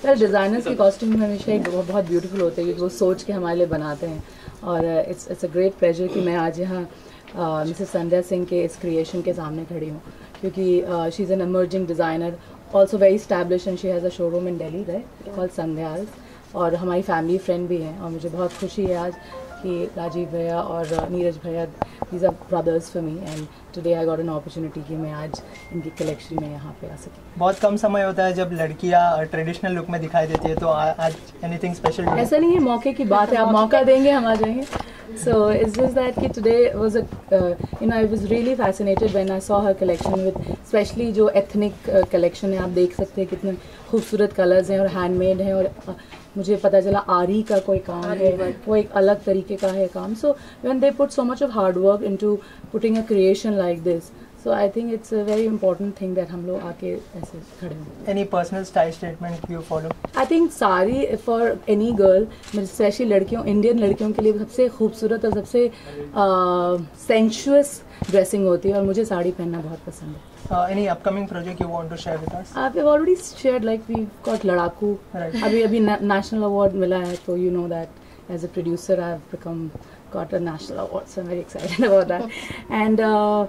Sir designers के costume हमेशा एक बहुत ब्यूटीफुल होते हैं, वो सोच के हमारे लिए बनाते हैं, और इट्स अ ग्रेट प्लेजर कि मैं आज यहाँ मिसेस संध्या सिंह के इस क्रिएशन के सामने खड़ी हूँ, क्योंकि she is an emerging designer, also very established and she has a showroom in Delhi right called Sandhya's, और हमारी फैमिली फ्रेंड भी हैं, और मुझे बहुत खुशी है आज कि राजीव भैया और नीरज भैया, these are brothers for me, and today I got an opportunity कि मैं आज इनकी कलेक्शन में यहाँ पे आ सकी। बहुत कम समय होता है जब लड़कियाँ ट्रेडिशनल लुक में दिखाई देती है, तो आज एनीथिंग स्पेशल? ऐसा नहीं है, मौके की बात है, आप मौका देंगे हम आ जाएंगे। So it's just that कि today was a I was really fascinated when I saw her collection with especially जो ethnic collection है, आप देख सकते हैं कितने खूबसूरत कलर्स हैं और हैंडमेड हैं, और मुझे पता चला आरी का कोई काम है, वो एक अलग तरीके का है काम। So when they put so much of hard work into putting a creation like this, so I think it's a very important thing that हम लोग आके ऐसे खड़े हों। Any personal style statement you follow? I think sari for any girl, specially लड़कियों, Indian लड़कियों के लिए सबसे खूबसूरत और सबसे सेंशुअस ड्रेसिंग होती है, और मुझे साड़ी पहनना बहुत पसंद है। Any upcoming project you want to share with us? I've already shared, like we've got लड़ाकू, अभी national award मिला है, तो you know that as a producer I've got a national award, so I'm very excited about that. And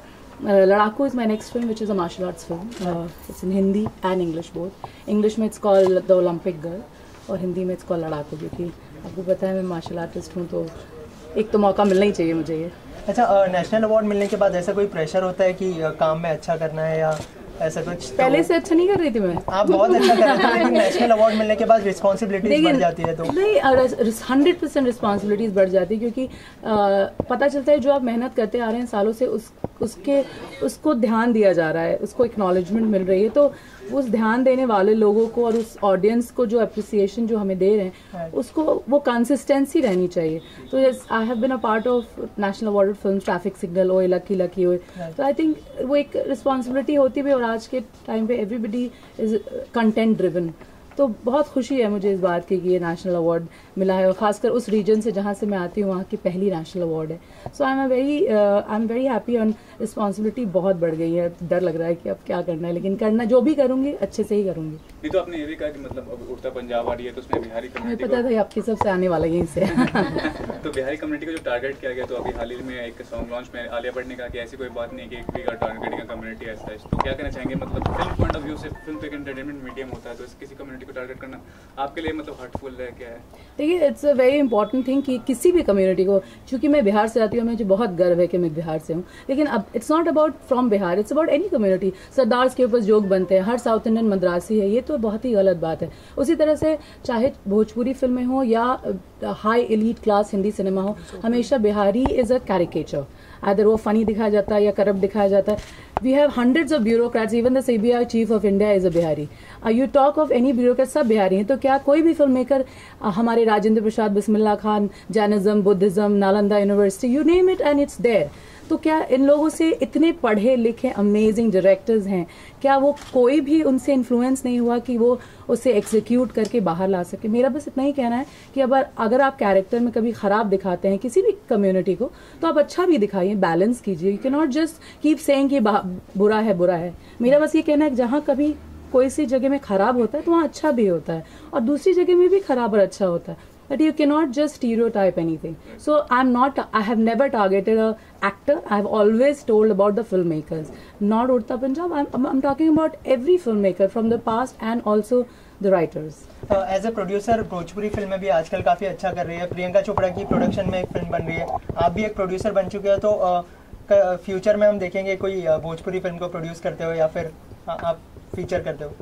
Ladaku is my next film, which is a martial arts film. It's in Hindi and English both. English में it's called The Olympic Girl, और हिंदी में it's called लड़ाकू, क्योंकि आपको पता है मैं martial artist हूँ, तो एक तो मौका मिलना ही चाहिए मुझे ये। अच्छा, नेशनल अवार्ड मिलने के बाद ऐसा कोई प्रेशर होता है कि काम में अच्छा करना है, या ऐसा कुछ? पहले से अच्छा नहीं कर रही थी मैं। आप बहुत अच्छा कर रहे थे, लेकिन नेशनल अवार्ड मिलने के बाद रिस्पॉन्सिबिलिटीज बढ़ जाती है, तो नहीं 100% रिस्पॉन्सिबिलिटीज बढ़ जाती है, क्योंकि पता चलता है जो आप मेहनत करते आ रहे हैं सालों से उसको ध्यान दिया जा रहा है, उसको एक्नॉलेजमेंट मिल रही है, तो उस ध्यान देने वाले लोगों को और उस ऑडियंस को जो अप्रिसिएशन जो हमें दे रहे हैं, उसको वो कंसिस्टेंसी रहनी चाहिए। तो I have been a part of national awarded film traffic signal Oye lucky lucky Oye, तो आई थिंक वो एक रिस्पॉन्सिबिलिटी होती है, और आज के टाइम पे एवरीबडी इज कंटेंट ड्रिवन, तो बहुत खुशी है मुझे इस बात की कि ये नेशनल अवार्ड मिला है, और खासकर उस रीजन से जहाँ से मैं आती हूँ, वहाँ की पहली नेशनल अवार्ड है। So I am very happy, और रिस्पॉन्सिबिलिटी बहुत बढ़ गई है, डर लग रहा है कि अब क्या करना है, लेकिन करना जो भी करूँगी अच्छे से ही करूँगी। नहीं तो आपने ये भी कहा कि मतलब अब उड़ता पंजाब आ रही है, तो उसमें बिहारी कम्युनिटी पता था आपकी सबसे आने वाला यहीं से तो बिहारी कम्युनिटी को जो टारगेट किया गया, तो अभी हाल ही में एक सॉन्ग लॉन्च में आलिया भट्ट ने कहा कि ऐसी कोई बात नहीं कि एक भी टारगेट का कम्युनिटी ऐसा है, तो क्या कहना चाहेंगे? मतलब फिल्म पॉइंट ऑफ व्यू से फिल्म तो एक एंटरटेनमेंट मीडियम होता है, तो किसी कम्युनिटी को टारगेट करना आपके लिए मतलब हर्टफुल है, क्या है? देखिए, it's a very important thing कि किसी भी कम्युनिटी को, क्योंकि मैं बिहार से आती हूँ, मुझे बहुत गर्व है कि मैं बिहार से हूँ, लेकिन अब it's not about from Bihar, it's about any community. Sardars के ऊपर जोक बनते हैं, हर साउथ इंडियन मद्रासी है, ये तो बहुत ही गलत बात है। उसी तरह से चाहे भोजपुरी फिल्में हो या high elite class Hindi cinema हो, हमेशा बिहारी इज अ कैरिकेचर, आदर वो फनी दिखाया जाता है या करप्ट दिखाया जाता है। We have hundreds of bureaucrats, even the CBI chief of India is a Bihari. You talk of any bureaucrat, सब बिहारी हैं, तो क्या कोई भी फिल्म मेकर, हमारे Rajendra Prasad, Bismillah Khan, Jainism, Buddhism, Nalanda university, you name it and it's there, तो क्या इन लोगों से, इतने पढ़े लिखे अमेजिंग डायरेक्टर्स हैं, क्या वो कोई भी उनसे इन्फ्लुएंस नहीं हुआ कि वो उसे एग्जीक्यूट करके बाहर ला सके? मेरा बस इतना ही कहना है कि अगर आप कैरेक्टर में कभी खराब दिखाते हैं किसी भी कम्युनिटी को, तो आप अच्छा भी दिखाइए, बैलेंस कीजिए। You can not just keep saying कि बुरा है बुरा है। मेरा बस ये कहना है कि जहाँ कभी कोई सी जगह में खराब होता है तो वहाँ अच्छा भी होता है, और दूसरी जगह में भी खराब और अच्छा होता है, but you cannot just stereotype anything. So I have never targeted a actor. I have always told about the filmmakers, not Urta Punjab. I'm talking about every filmmaker from the past and also the writers. As a producer, Bhojpuri film में भी आजकल काफी अच्छा कर रही है। प्रियंका चोपड़ा की production में एक फिल्म बन रही है, आप भी एक प्रोड्यूसर बन चुके हैं, तो फ्यूचर में हम देखेंगे कोई भोजपुरी फिल्म को प्रोड्यूस करते हो, या फिर आप फीचर करते हो?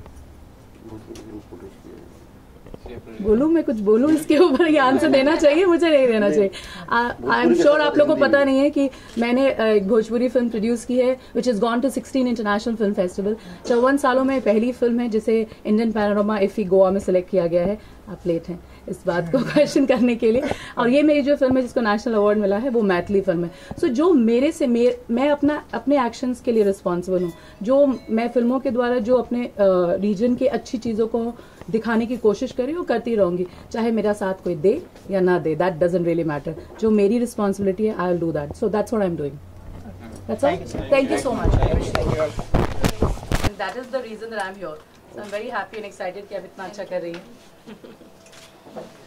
बोलूं, मैं कुछ बोलूं इसके ऊपर? ये आंसर देना चाहिए, मुझे नहीं देना चाहिए। आई एम श्योर आप लोगों को पता नहीं है कि मैंने एक भोजपुरी फिल्म प्रोड्यूस की है, which is gone to 16 international film festival. 54 सालों में पहली फिल्म है जिसे इंडियन पैनोरमा इफी गोवा में सिलेक्ट किया गया है। आप लेट हैं इस बात को क्वेश्चन करने के लिए। और ये मेरी जो फिल्म है जिसको नेशनल अवार्ड मिला है, वो मैथिली फिल्म है। सो जो मेरे से मैं अपने एक्शंस के लिए रिस्पॉन्सिबल हूँ। जो मैं फिल्मों के द्वारा जो अपने रीजन की अच्छी चीज़ों को दिखाने की कोशिश करी, वो करती रहूंगी, चाहे मेरा साथ कोई दे या ना दे, दैट डजंट रियली मैटर। जो मेरी रिस्पॉन्सिबिलिटी है, I will do that. So that's what I am doing. That's all. Thank you so much. I appreciate it. And that is the reason that I'm here. I am very happy and excited कि आप इतना अच्छा कर रही हैं.